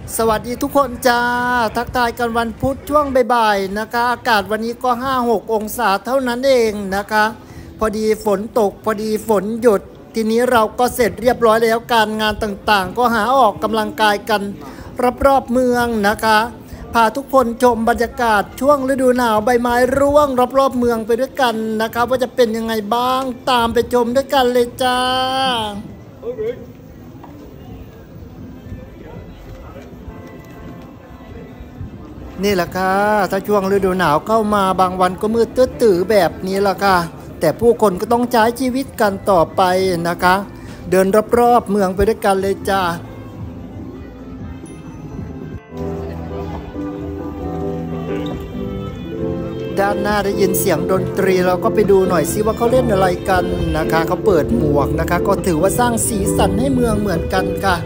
สวัสดีทุกคนจ้าทักทายกันวันพุธช่วงบ่ายๆนะคะอากาศวันนี้ก็5-6 องศาเท่านั้นเองนะคะพอดีฝนตกพอดีฝนหยุดทีนี้เราก็เสร็จเรียบร้อยแล้วการงานต่างๆก็หาออกกำลังกายกันรอบๆเมืองนะคะพาทุกคนชมบรรยากาศช่วงฤดูหนาวใบไม้ร่วงรอบๆเมืองไปด้วยกันนะคะว่าจะเป็นยังไงบ้างตามไปชมด้วยกันเลยจ้านี่แหละค่ะถ้าช่วงฤดูหนาวเข้ามาบางวันก็มืดตื้อๆแบบนี้แหละค่ะแต่ผู้คนก็ต้องใช้ชีวิตกันต่อไปนะคะเดินรอบๆเมืองไปด้วยกันเลยจ้าด้านหน้าได้ยินเสียงดนตรีเราก็ไปดูหน่อยซิว่าเขาเล่นอะไรกันนะคะเขาเปิดหมวกนะคะก็ถือว่าสร้างสีสันให้เมืองเหมือนกันค่ะ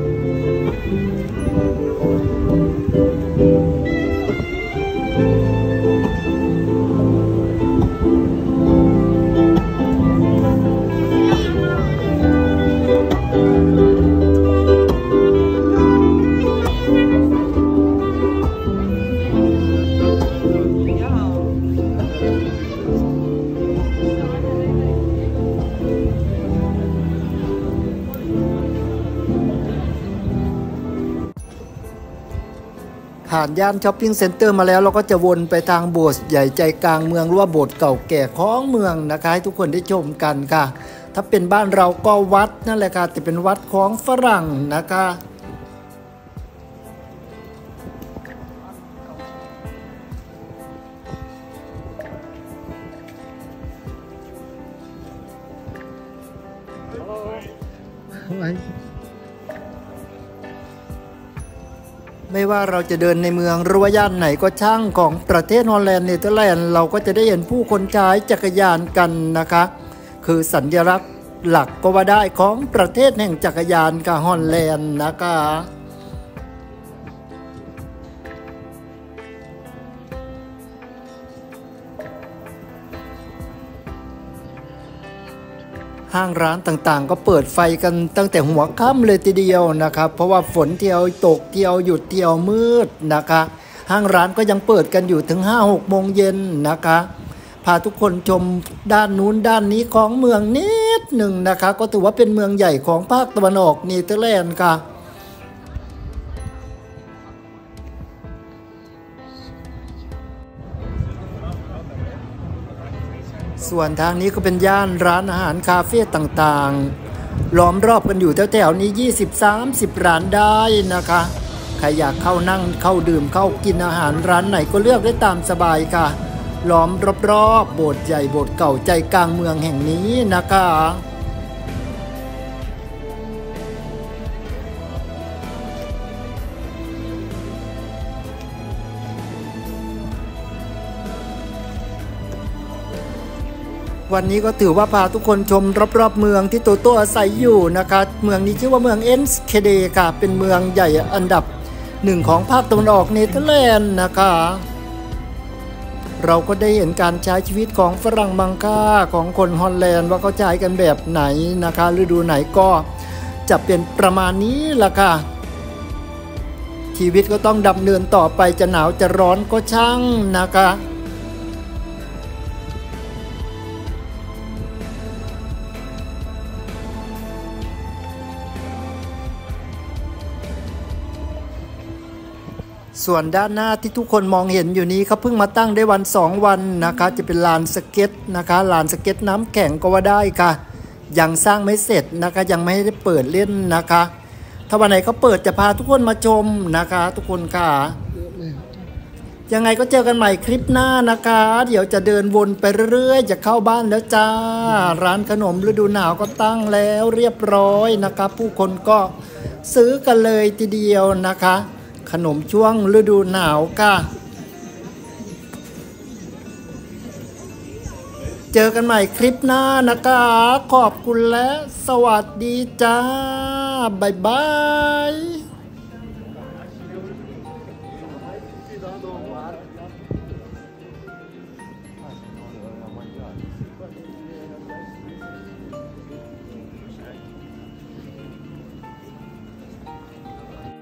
ผ่านย่านช้อปปิ้งเซ็นเตอร์มาแล้วเราก็จะวนไปทางโบสถ์ใหญ่ใจกลางเมืองหรือว่าโบสถ์เก่าแก่ของเมืองนะคะให้ทุกคนได้ชมกันค่ะถ้าเป็นบ้านเราก็วัดนั่นแหละค่ะแต่เป็นวัดของฝรั่งนะคะไม่ว่าเราจะเดินในเมืองหรือว่าย่านไหนก็ช่างของประเทศฮอลแลนด์เนเธอร์แลนด์เราก็จะได้เห็นผู้คนใช้จักรยานกันนะคะคือสัญลักษณ์หลักก็ว่าได้ของประเทศแห่งจักรยานกับฮอลแลนด์นะคะห้างร้านต่างๆก็เปิดไฟกันตั้งแต่หัวค่ำเลยทีเดียวนะครับเพราะว่าฝนเที่ยวตกเที่ยวหยุดเที่ยวมืดนะคะห้างร้านก็ยังเปิดกันอยู่ถึง 5-6 โมงเย็นนะคะพาทุกคนชมด้านนู้นด้านนี้ของเมืองนิดหนึ่งนะคะก็ถือว่าเป็นเมืองใหญ่ของภาคตะวันออกเนเธอร์แลนด์ค่ะส่วนทางนี้ก็เป็นย่านร้านอาหารคาเฟ่ต่างๆล้อมรอบกันอยู่แถวๆนี้20-30 ร้านได้นะคะใครอยากเข้านั่งเข้าดื่มเข้ากินอาหารร้านไหนก็เลือกได้ตามสบายค่ะล้อมรอบๆโบสถ์ใหญ่โบสถ์เก่าใจกลางเมืองแห่งนี้นะคะวันนี้ก็ถือว่าพาทุกคนชมรอบๆเมืองที่โตโต้อาศัยอยู่นะคะเมืองนี้ชื่อว่าเมืองเอนสเคเดค่ะเป็นเมืองใหญ่อันดับ1ของภาคตะวันออกเนเธอร์แลนด์นะคะเราก็ได้เห็นการใช้ชีวิตของฝรั่งมังค่าของคนฮอลแลนด์ว่าเขาใช้กันแบบไหนนะคะฤดูไหนก็จะเป็นประมาณนี้ล่ะค่ะชีวิตก็ต้องดำเนินต่อไปจะหนาวจะร้อนก็ช่างนะคะส่วนด้านหน้าที่ทุกคนมองเห็นอยู่นี้เขาเพิ่งมาตั้งได้1-2 วันนะคะจะเป็นลานสเก็ตนะคะลานสเก็ตน้ำแข็งก็ว่าได้ค่ะยังสร้างไม่เสร็จนะคะยังไม่ได้เปิดเล่นนะคะถ้าวันไหนเขาเปิดจะพาทุกคนมาชมนะคะทุกคนค่ะยังไงก็เจอกันใหม่คลิปหน้านะคะเดี๋ยวจะเดินวนไปเรื่อยๆจะเข้าบ้านแล้วจ้าร้านขนมฤดูหนาวก็ตั้งแล้วเรียบร้อยนะคะผู้คนก็ซื้อกันเลยทีเดียวนะคะขนมช่วงฤดูหนาวค่ะเจอกันใหม่คลิปหน้านะคะขอบคุณและสวัสดีจ้าบ๊ายบาย